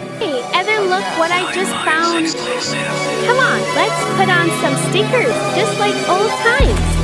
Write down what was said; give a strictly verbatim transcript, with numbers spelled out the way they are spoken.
Hey, Evan, look what I just found. Come on, let's put on some stickers, just like old times.